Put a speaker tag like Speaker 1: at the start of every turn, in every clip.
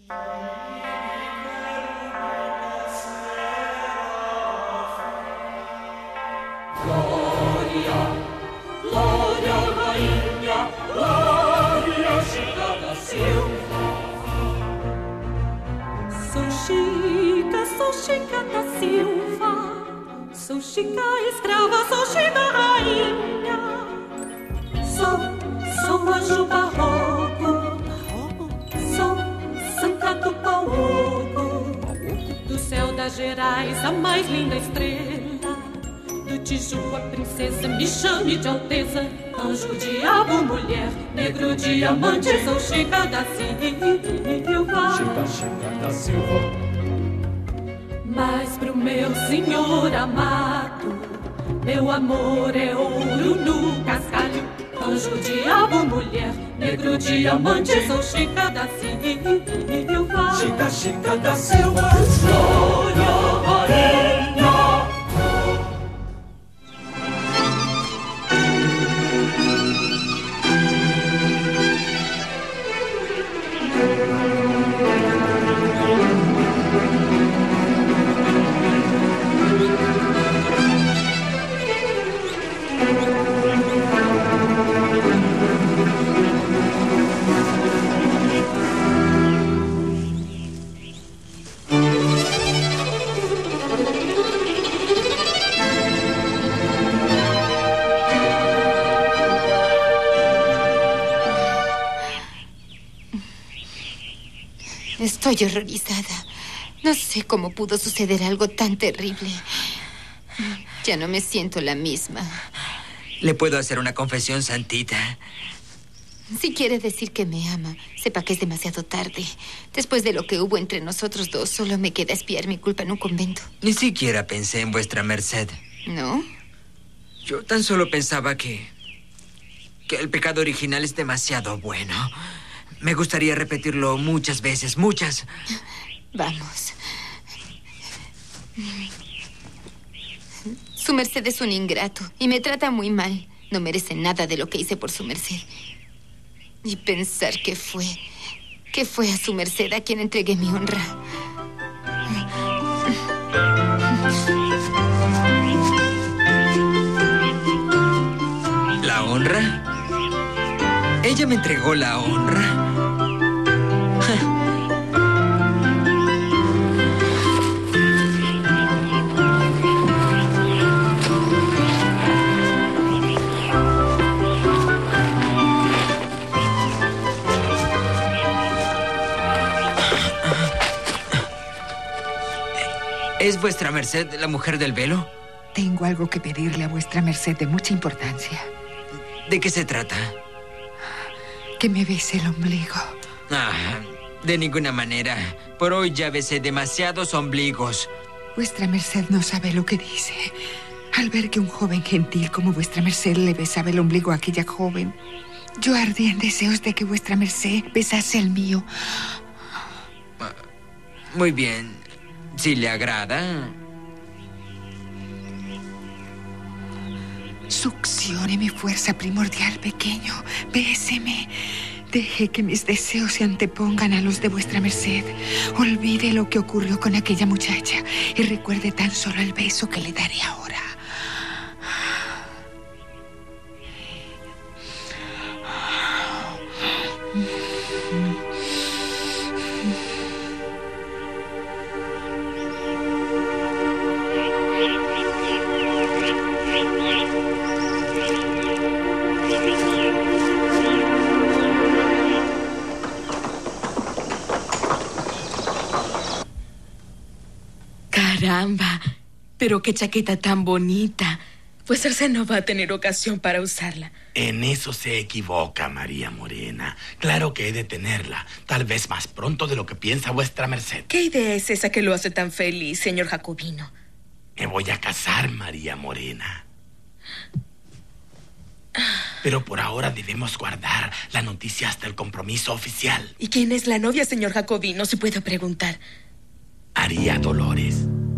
Speaker 1: Glória, glória, rainha, glória, Chica da Silva. Sou Chica da Silva. Sou Chica escrava, sou Chica rainha. Sou anjo barroco. Sou Santa do Pau Oco. Do céu das Gerais, a mais linda estrela. Do Tijuca, a princesa, me chame de alteza. Anjo, diabo, mulher, negro, diamante. Sou Chica da Silva. Chica da Silva. Mas pro meu senhor amado, meu amor é ouro no cascalho. Anjo, diabo, mulher, negro, diamante. Sou Chica da Silva. Chica da Silva. Glória, rainha.
Speaker 2: Estoy horrorizada. No sé cómo pudo suceder algo tan terrible. Ya no me siento la misma.
Speaker 3: ¿Le puedo hacer una confesión, Santita?
Speaker 2: Si quiere decir que me ama, sepa que es demasiado tarde. Después de lo que hubo entre nosotros dos, solo me queda espiar mi culpa en un convento.
Speaker 3: Ni siquiera pensé en vuestra merced.
Speaker 2: ¿No?
Speaker 3: Yo tan solo pensaba que el pecado original es demasiado bueno. Me gustaría repetirlo muchas veces, muchas.
Speaker 2: Vamos. Su merced es un ingrato y me trata muy mal. No merece nada de lo que hice por su merced. Y pensar que fue a su merced a quien entregué mi honra.
Speaker 3: ¿La honra? ¿Ella me entregó la honra? ¿Es vuestra merced la mujer del velo?
Speaker 4: Tengo algo que pedirle a vuestra merced de mucha importancia.
Speaker 3: ¿De qué se trata?
Speaker 4: Que me bese el ombligo.
Speaker 3: Ah, de ninguna manera. Por hoy ya besé demasiados ombligos.
Speaker 4: Vuestra merced no sabe lo que dice. Al ver que un joven gentil como vuestra merced le besaba el ombligo a aquella joven, yo ardí en deseos de que vuestra merced besase el mío.
Speaker 3: Muy bien. Si le agrada.
Speaker 4: Succione mi fuerza primordial, pequeño. Béseme. Deje que mis deseos se antepongan a los de vuestra merced. Olvide lo que ocurrió con aquella muchacha y recuerde tan solo el beso que le daré ahora.
Speaker 5: Caramba, pero qué chaqueta tan bonita. Pues Arce no va a tener ocasión para usarla.
Speaker 6: En eso se equivoca, María Morena. Claro que he de tenerla, tal vez más pronto de lo que piensa vuestra merced.
Speaker 5: ¿Qué idea es esa que lo hace tan feliz, señor Jacobino?
Speaker 6: Me voy a casar, María Morena. Pero por ahora debemos guardar la noticia hasta el compromiso oficial.
Speaker 5: ¿Y quién es la novia, señor Jacobino, si puedo preguntar?
Speaker 6: María Dolores.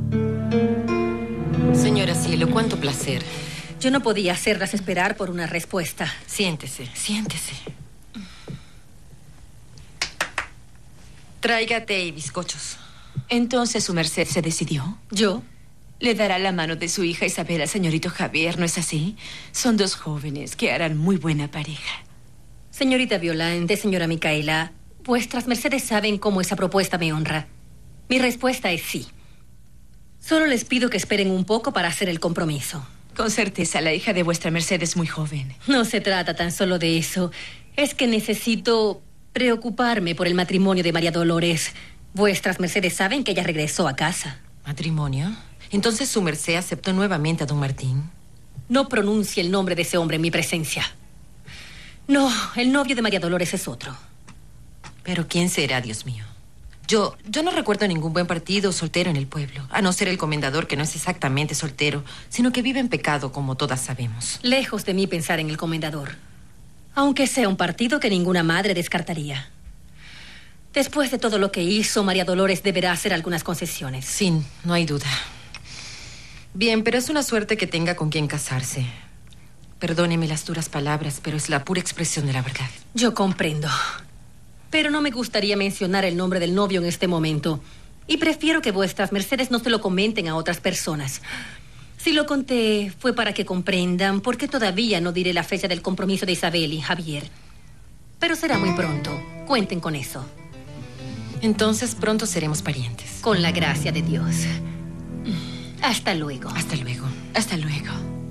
Speaker 7: Señora Cielo, cuánto placer.
Speaker 8: Yo no podía hacerlas esperar por una respuesta.
Speaker 7: Siéntese, siéntese. Traiga té y bizcochos.
Speaker 5: Entonces, ¿su merced se decidió?
Speaker 8: ¿Yo?
Speaker 5: Le dará la mano de su hija Isabel al señorito Javier, ¿no es así? Son dos jóvenes que harán muy buena pareja.
Speaker 8: Señorita Violante, señora Micaela, vuestras mercedes saben cómo esa propuesta me honra. Mi respuesta es sí. Solo les pido que esperen un poco para hacer el compromiso.
Speaker 5: Con certeza, la hija de vuestra merced es muy joven.
Speaker 8: No se trata tan solo de eso. Es que necesito preocuparme por el matrimonio de María Dolores. Vuestras mercedes saben que ella regresó a casa.
Speaker 7: ¿Matrimonio? Entonces su merced aceptó nuevamente a don Martín.
Speaker 8: No pronuncie el nombre de ese hombre en mi presencia. No, el novio de María Dolores es otro.
Speaker 7: ¿Pero quién será, Dios mío? Yo no recuerdo ningún buen partido soltero en el pueblo, a no ser el comendador, que no es exactamente soltero, sino que vive en pecado, como todas sabemos.
Speaker 8: Lejos de mí pensar en el comendador. Aunque sea un partido que ninguna madre descartaría. Después de todo lo que hizo, María Dolores deberá hacer algunas concesiones.
Speaker 7: Sí, no hay duda. Bien, pero es una suerte que tenga con quien casarse. Perdóneme las duras palabras, pero es la pura expresión de la verdad.
Speaker 8: Yo comprendo. Pero no me gustaría mencionar el nombre del novio en este momento. Y prefiero que vuestras mercedes no se lo comenten a otras personas. Si lo conté, fue para que comprendan por qué todavía no diré la fecha del compromiso de Isabel y Javier. Pero será muy pronto. Cuenten con eso.
Speaker 7: Entonces pronto seremos parientes.
Speaker 8: Con la gracia de Dios. Hasta luego.
Speaker 7: Hasta luego.
Speaker 5: Hasta luego.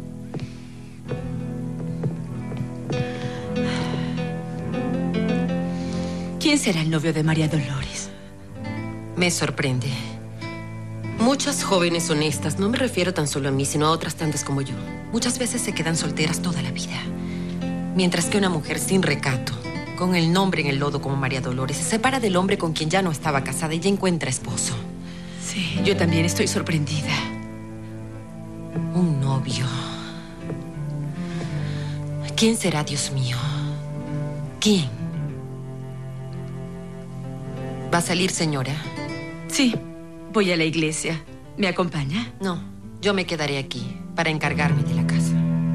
Speaker 5: ¿Quién será el novio de María Dolores?
Speaker 7: Me sorprende. Muchas jóvenes honestas, no me refiero tan solo a mí, sino a otras tantas como yo, muchas veces se quedan solteras toda la vida. Mientras que una mujer sin recato, con el nombre en el lodo como María Dolores, se separa del hombre con quien ya no estaba casada y ya encuentra esposo.
Speaker 5: Sí, yo también estoy sorprendida.
Speaker 7: Un novio. ¿Quién será, Dios mío? ¿Quién? ¿Va a salir, señora?
Speaker 5: Sí, voy a la iglesia. ¿Me acompaña?
Speaker 7: No, yo me quedaré aquí para encargarme de la casa.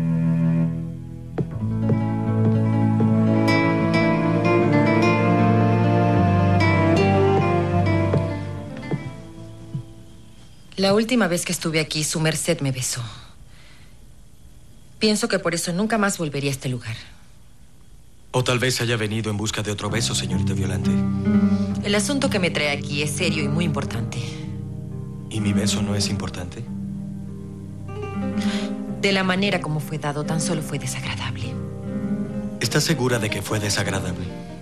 Speaker 7: La última vez que estuve aquí, su merced me besó. Pienso que por eso nunca más volvería a este lugar.
Speaker 9: O tal vez haya venido en busca de otro beso, señorita Violante.
Speaker 7: El asunto que me trae aquí es serio y muy importante.
Speaker 9: ¿Y mi beso no es importante?
Speaker 7: De la manera como fue dado, tan solo fue desagradable.
Speaker 9: ¿Estás segura de que fue desagradable?